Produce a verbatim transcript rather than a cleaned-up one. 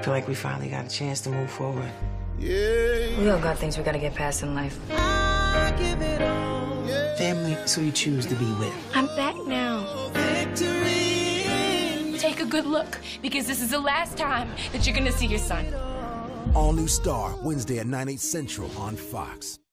feel like we finally got a chance to move forward. Yeah. We all got things we gotta get past in life. I give it all. Yeah. Family is who you choose to be with. I'm back now. Victory. Take a good look, because this is the last time that you're gonna see your son. All new Star, Wednesday at nine, eight central on Fox.